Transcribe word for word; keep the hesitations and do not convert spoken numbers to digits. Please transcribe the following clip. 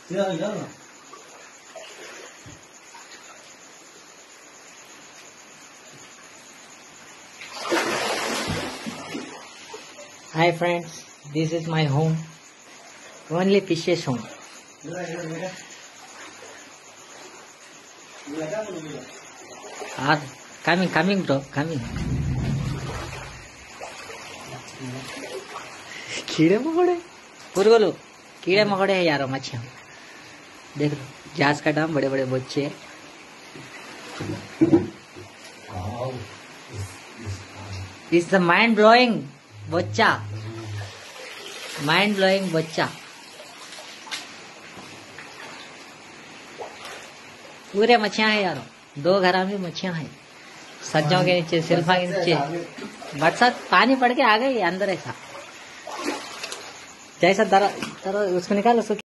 Hi friends, this is my home. Only fishes home. Ah, coming, coming, bro, coming. कीड़े मकोड़े पुरगोलो कीड़े मकोड़े है यारो मच्छियाँ देख लो जहाज का डाम बड़े बड़े बच्चे हैं इट्स द माइंड ब्लोइंग बच्चा माइंड ब्लोइंग बच्चा पूरे मच्छियाँ हैं यारो दो घरों में मच्छियाँ हैं सज्जों के नीचे सिल्फा के नीचे बरसात पानी पड़ के आ गई अंदर ऐसा जैसा दरा, दरा उसको निकाल उसको